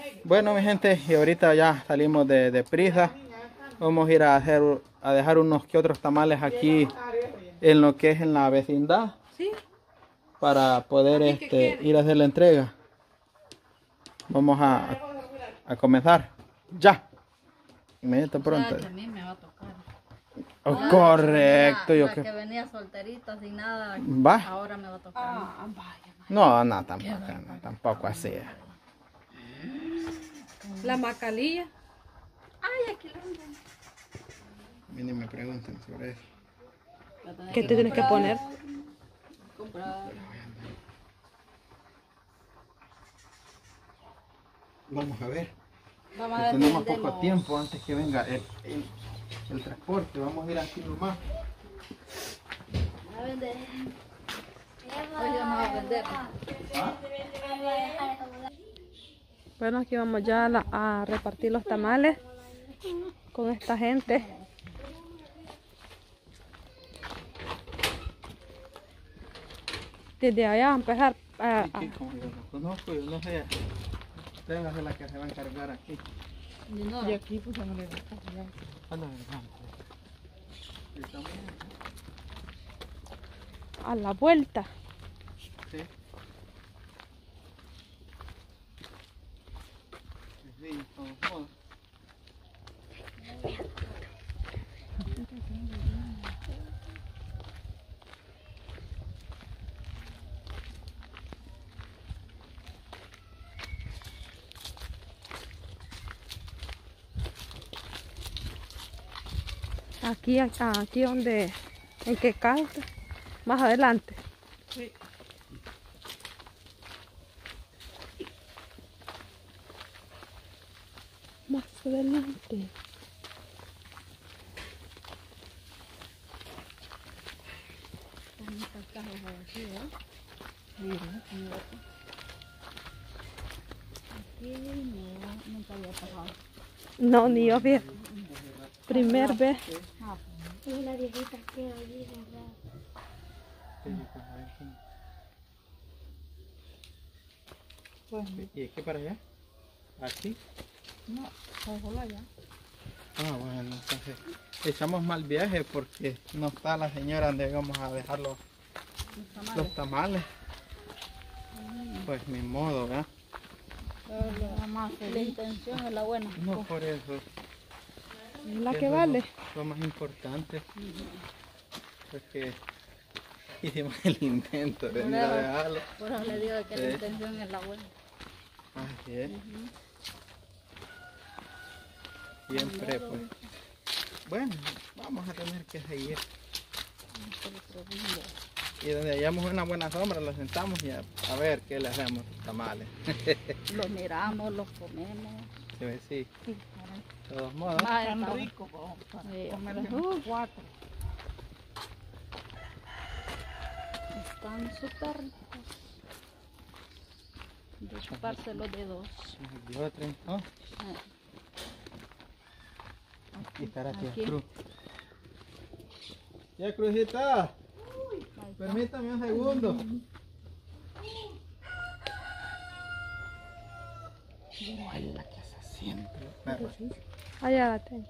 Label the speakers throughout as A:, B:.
A: Bueno, mi gente, y ahorita ya salimos de prisa. Vamos a ir a dejar unos que otros tamales aquí en lo que es en la vecindad.
B: Sí.
A: Para poder ir a hacer la entrega. Vamos a comenzar. Ya. Inmediato pronto.
C: Que a mí me va a tocar.
A: Oh, correcto.
C: La que venía solterita sin nada.
A: Va.
C: Ahora me va a tocar.
A: No, tampoco así.
B: La macalilla.
C: Ay, aquí lo venden.
A: Miren, me preguntan sobre eso.
B: ¿Qué te tienes que poner?
C: Comprar.
A: Vamos a ver.
C: Vamos a ver.
A: Tenemos poco tiempo antes que venga el transporte. Vamos a ir aquí nomás.
C: A vender. Hoy vamos a vender.
A: ¿Ah?
B: Bueno, aquí vamos ya a repartir los tamales con esta gente. Desde allá a empezar a...
A: Sí, como yo no conozco, yo no sé. Ustedes van a ser las que se van a encargar aquí.
C: Y aquí pues no le gusta.
B: a la vuelta.
A: Sí. Sí, de todos modos.
B: Aquí donde, en qué casa, más adelante.
A: Sí.
B: Más adelante.
C: Nunca había pasado.
B: No, ni yo vi. Primer vez.
D: Y la viejita que allí, ¿verdad?
A: ¿Y es que para allá? ¿Aquí?
C: No, solo allá.
A: Ah, bueno, entonces echamos mal viaje porque no está la señora donde vamos a dejar los tamales. Pues ni modo, ¿verdad?
C: La intención es la buena.
A: No por eso.
B: Es la que
A: Eso
B: vale.
A: es lo más importante. Porque hicimos el intento de venir a dejarlo.
C: Por eso le digo que la
A: Sí.
C: intención es la buena.
A: Así es. Siempre pues. Bueno, vamos a tener que seguir. Y donde hayamos una buena sombra, lo sentamos y a ver qué le hacemos, tamales.
C: Los miramos, los comemos.
A: Sí.
C: Sí,
A: De todos modos.
C: tan rico. Cuatro. Están súper ricos. De chuparse los dedos.
A: Y otro, ¿no? Y estará aquí
C: Aquí.
A: Cruz. Ya, Cruzita. Permítame un segundo. Ay, la que se siente.
B: Allá la tengo.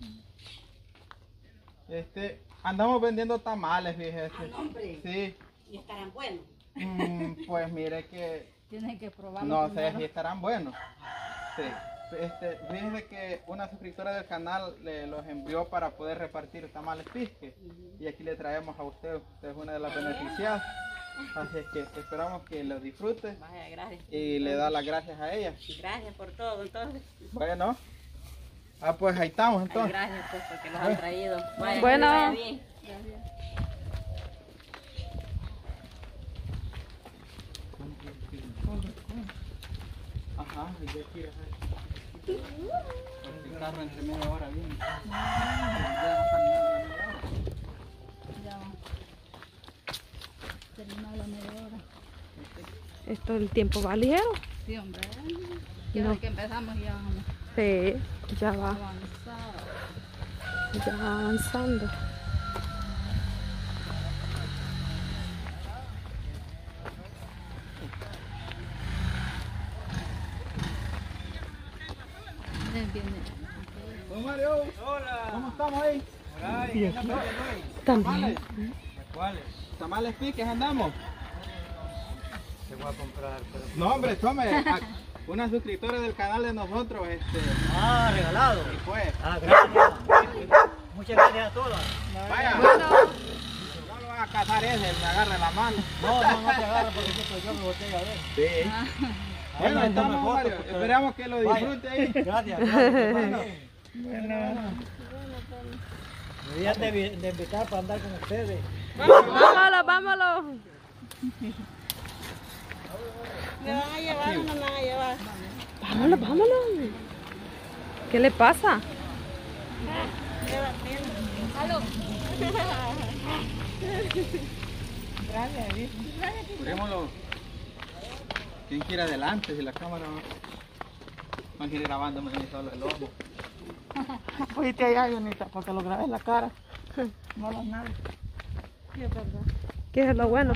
A: Andamos vendiendo tamales, fíjese.
E: Hombre,
A: Sí.
E: ¿y estarán buenos?
A: Pues mire que
C: Tienen que probarlo
A: no sé
C: primero.
A: si estarán buenos. Sí. Fíjese que una suscriptora del canal los envió para poder repartir tamales Pisque. Y aquí le traemos a usted. Usted es una de las beneficiadas. Así es que esperamos que lo disfrute.
E: Vaya, gracias.
A: Y le da las gracias a ella.
E: Gracias por todo, entonces.
A: Bueno. Pues ahí estamos
E: Ay,
A: entonces.
E: gracias pues porque los han traído. Vaya,
B: Bueno.
E: que vaya bien.
A: Ajá, y de aquí el carro entre media hora viene.
C: Ya va. Terminó la media hora.
B: Esto el tiempo va ligero.
C: Sí, hombre. Ya
B: No.
C: desde que empezamos ya vamos
B: Sí, ya va
C: avanzados.
B: avanzando.
C: Viene.
A: Don Mario. Hola. ¿Cómo estamos ahí?
B: También.
A: ¿Cuáles? Tamales piques andamos.
F: Te voy a comprar. Pero...
A: No, hombre, tome. Una suscriptora del canal de nosotros,
F: Ah, regalado.
A: y fue.
F: Ah, gracias. Muchas gracias a todos.
A: Vaya.
B: Bueno,
A: No lo van a cazar ese, me agarre la mano.
F: No te agarro porque yo me volteé a ver.
A: Sí. Bueno,
F: Ahí
A: estamos,
F: tome foto,
A: Mario.
F: porque-
A: Esperamos que lo disfrute ahí.
F: Gracias.
A: Bueno.
F: Me debían de invitar para andar con ustedes.
B: vámonos, vámonos.
E: Me van a llevar o no me van a llevar.
B: Vámonos, vámonos. ¿Qué le pasa?
A: Jurémoslo. ¿Quién quiere adelante? Si la cámara va a ir grabándome a mí solo el ojo.
F: Fuiste allá, Jonita, para que lo grabes en la cara. No hagas nada.
B: ¿Qué es lo bueno?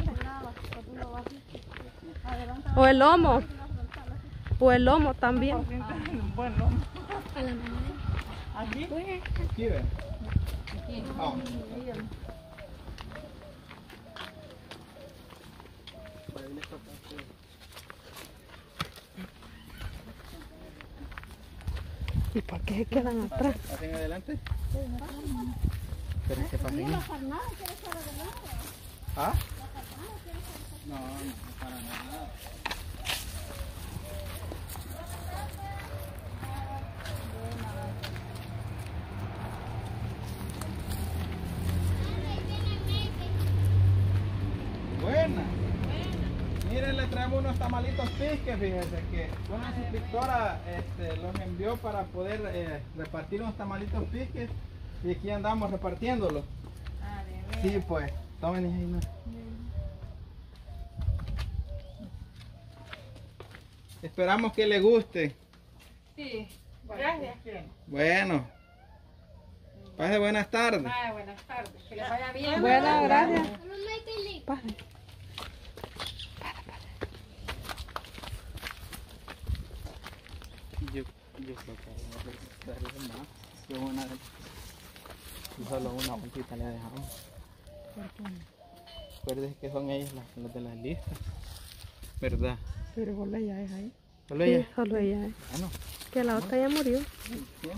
B: O el lomo. O el lomo también.
F: Buen lomo.
A: Aquí ve. Vamos.
B: ¿Y por qué se quedan atrás?
A: ¿Pasen adelante? Pero es que pasen. ¿Ah? No, no, para nada. Buena. Miren, le traemos unos tamalitos pisques, fíjense que una suscriptora los envió para poder repartir unos tamalitos pisques y aquí andamos repartiéndolos. Sí, pues, tomen ahí, ¿no? Esperamos que le guste.
C: Sí.
E: Gracias.
A: Bueno, pase buenas tardes.
E: Buenas tardes. Que les vaya bien.
B: Buenas, gracias. Pase.
A: Yo creo que darle más. Solo una bolsita le dejamos. Recuerden que son ellas las de las listas. ¿Verdad?
B: Pero solo ella es ahí.
A: Solo
B: Sí,
A: ella.
B: solo ella es.
A: Ah, no.
B: Que la otra ya murió.
A: Bien.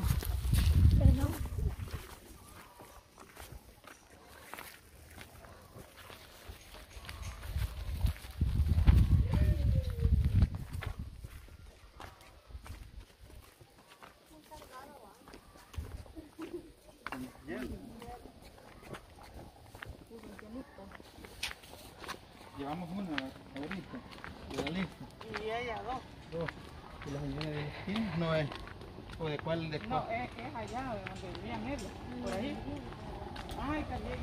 A: Llevamos una ahorita, de la lista.
E: Y ella dos.
A: ¿Y la señora de quién? No es. ¿O de cuál? De cuál?
E: Es allá de donde vivían ellos. Por ahí. Ay, también.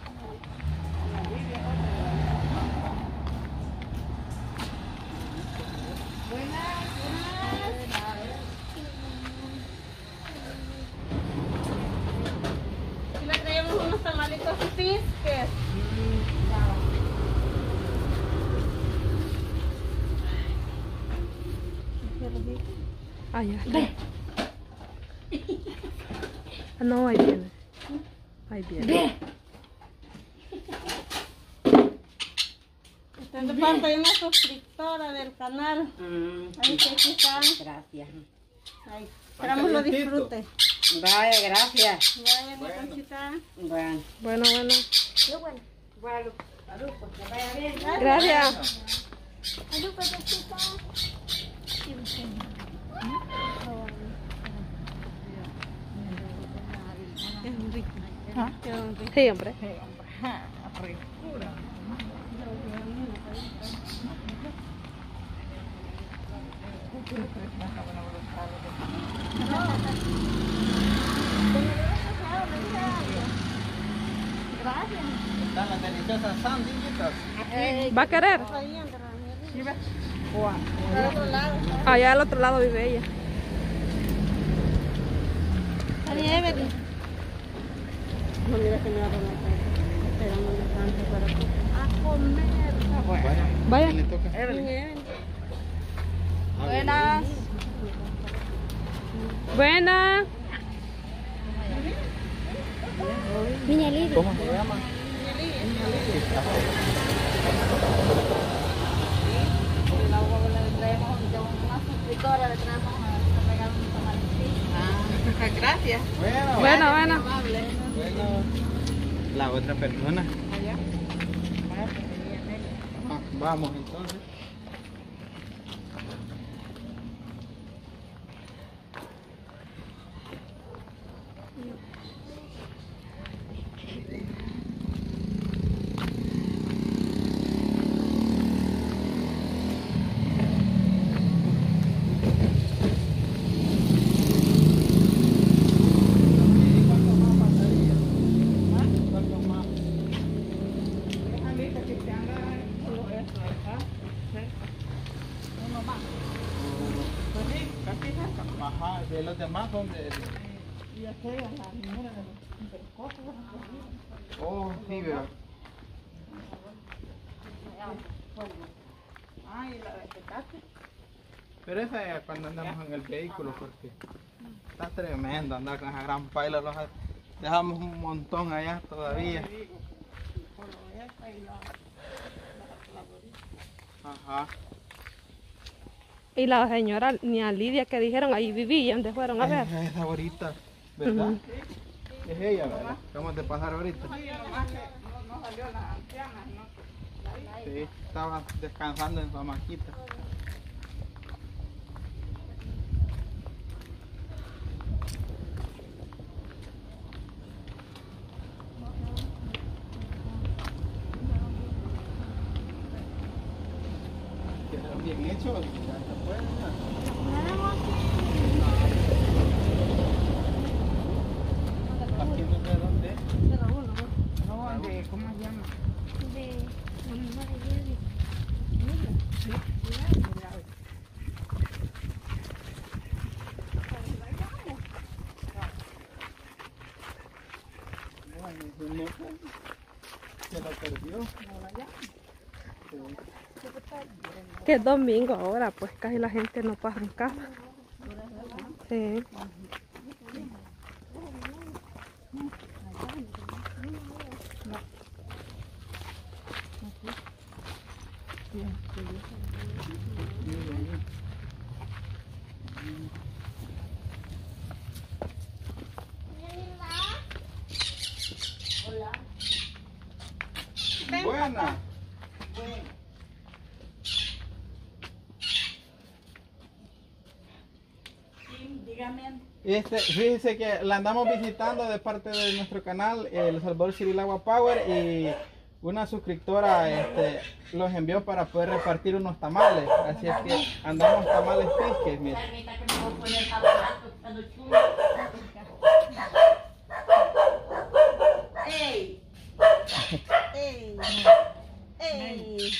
E: Y le traemos unos tamalitos pisques.
B: Allá está. Ah, no, ahí viene. Ahí viene.
E: Esta es de parte de una suscriptora del canal. Ahí que aquí están.
G: Gracias.
E: Ahí. Esperamos lo disfrute.
G: Vaya, gracias.
E: Vaya, mi Conchita.
G: Bueno.
B: Bueno, bueno.
G: Bueno, salud, pues que vaya bien.
B: Gracias. Sí, hombre.
A: Están las deliciosas sandwichitas.
B: ¿Va a querer? Allá al otro lado vive ella.
E: No, mira que me va a tomar esperando un instante para a comer.
B: Vaya.
A: ¿Quién le toca?
E: Buenas.
B: Buena.
D: Niña Lidia.
A: ¿Cómo se llama?
E: Gracias.
A: Bueno,
B: Bueno, bueno.
A: bueno. La otra persona. Ah, vamos entonces. Ajá, de los demás son de...
F: Y aquella, la señora del costo.
A: Oh, sí, pero...
F: Ah, y la de Tecate.
A: Pero esa es cuando andamos en el vehículo porque está tremendo andar con esa gran paila. Dejamos un montón allá todavía. Ajá.
B: Y la señora Niña Lidia que dijeron ahí vivía, ¿dónde fueron a ver?
A: Esa ahorita, ¿verdad? Es ella, ¿verdad? Vamos a pasar ahorita.
F: No salió la anciana, ¿no?
A: Sí, estaba descansando en su hamaquita. Quedaron bien hechos, ya se pueden. Aquí no sé dónde.
F: No, de, ¿cómo se llama?
D: De la mamá de Jerry.
A: Se lo perdió.
B: Que es domingo ahora, pues casi la gente no pasa en casa. Sí.
A: Buena. Fíjese que la andamos visitando de parte de nuestro canal, El Salvador Cirilagua Power, y una suscriptora los envió para poder repartir unos tamales. Así es que andamos tamales pisques, mira.
E: ¡Ey! ¡Ey! ¡Ey!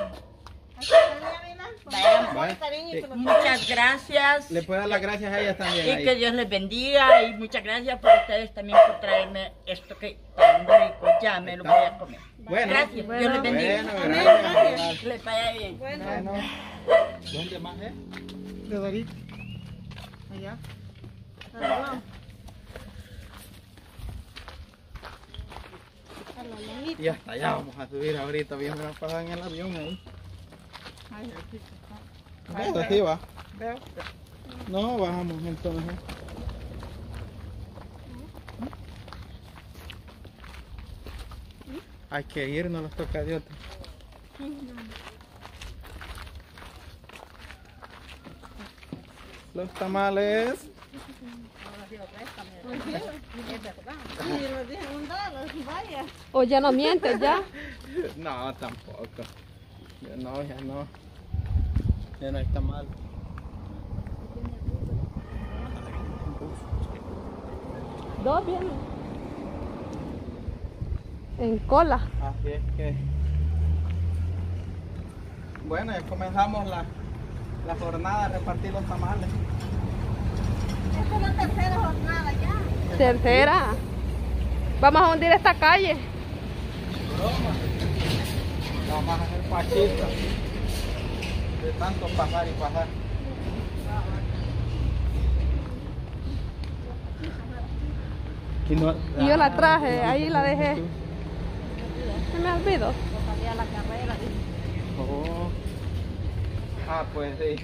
E: Muchas gracias.
A: Le puedo dar las gracias a ellas también.
E: Y
A: ahí.
E: que Dios les bendiga. Y muchas gracias por ustedes también por traerme esto que tan rico. Ya me lo voy a comer.
A: Bueno,
E: Gracias. Dios les bendiga.
A: Bueno, gracias.
E: Que les vaya bien.
A: Bueno. ¿Dónde más es?
F: De Dorito. Allá.
A: Y hasta allá vamos a subir ahorita, bien me pasar en el avión ahí.
F: Ay, aquí está.
A: Esto sí va.
F: Veo.
A: No, bajamos entonces. Hay que ir, no nos toca de otro. Los tamales.
B: O ya no mientes, ya.
A: No, tampoco. Ya no, ya no. Ya no hay tamal.
B: Dos vienen. En cola.
A: Así es que... Bueno, ya comenzamos la jornada a repartir los tamales.
D: Esta es la tercera jornada ya.
B: Tercera. Vamos a hundir esta calle.
A: Broma. Vamos a hacer pachitas. De tanto pasar y pasar. Y, no,
B: Y yo la traje, ahí la dejé. Se me olvidó.
E: Salía a la carrera.
A: Oh. Ah, pues sí.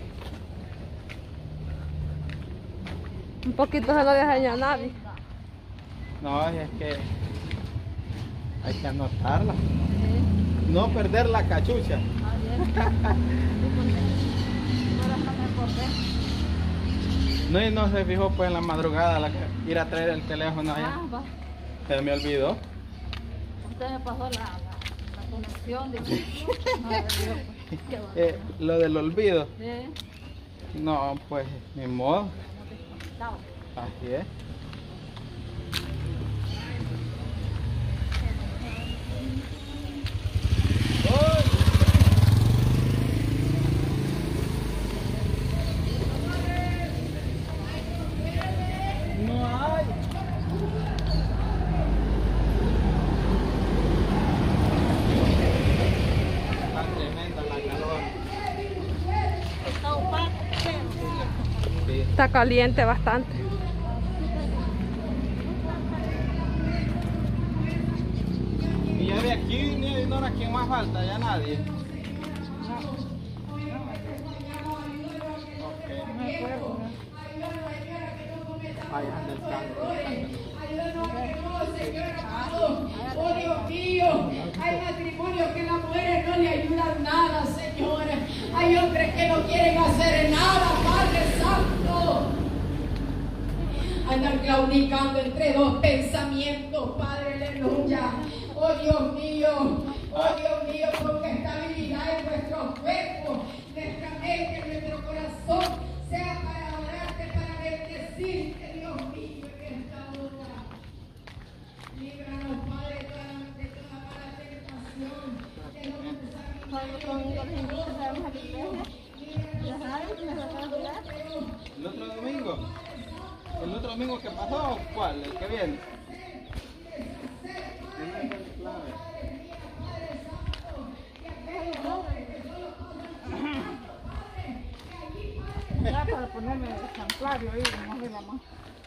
B: Un poquito se lo dejé a nadie.
A: No, es que hay que anotarla. No perder la cachucha. No, y no se fijó pues en la madrugada ir a traer el teléfono allá. Se me olvidó.
E: Usted me pasó la conexión.
A: Lo del olvido.
E: Sí.
A: No, pues ni modo. Así es. No hay. Está tremenda la calor.
E: Está opaco,
A: Sí.
B: Está caliente bastante.
A: Y ya de aquí ni de Nora, ¿quién más falta? Ya nadie. Ok. Ahí anda el carro.
G: Oh Dios mío, hay matrimonios que las mujeres no le ayudan nada, señora. Hay hombres que no quieren hacer nada, Padre Santo. Andan claudicando entre dos pensamientos, Padre, aleluya. Oh Dios mío, ponga estabilidad en nuestros cuerpos, nuestra mente, nuestro corazón, sea para adorarte, para bendecirte, Dios mío, en esta hora. Líbranos, Padre, de toda mala tentación, de no
A: ¿El otro domingo? ¿El otro domingo que pasó? ¿Cuál? ¿El que viene?
E: Ya para ponerme el santuario ahí, no de la más.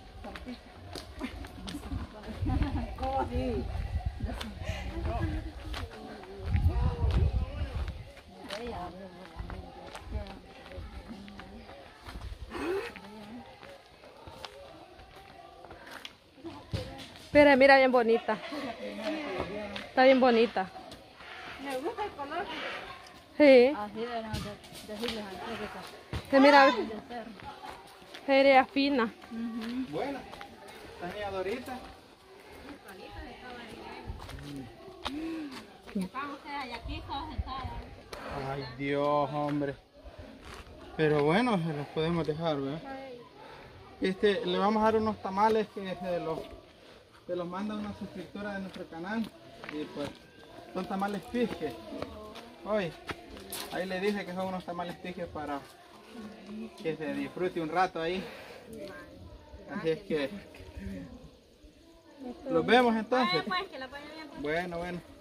E: ¿Cómo así?
B: Pero mira, bien bonita. Está bien bonita.
E: Me gusta el color.
B: Sí.
E: Así deben decirles a ustedes.
B: Se mira, sería fina.
A: Buena. ¿Estás ni Dorita? Ay, Dios, hombre. Pero bueno, se los podemos dejar, ¿verdad? Le vamos a dar unos tamales que se los manda una suscriptora de nuestro canal. Y pues, son tamales pisques. Hoy, ahí le dice que son unos tamales pisques para que se disfrute un rato ahí. Así es que, los vemos entonces. Bueno, bueno.